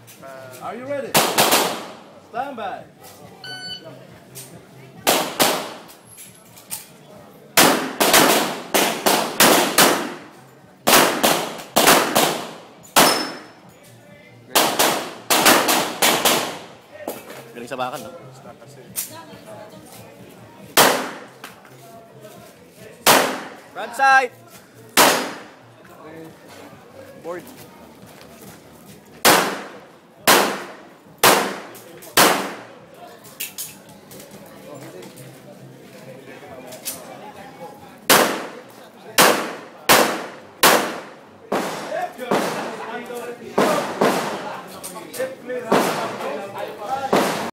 Are you ready? Stand by. Galing sa bakan, no? Front side! Board.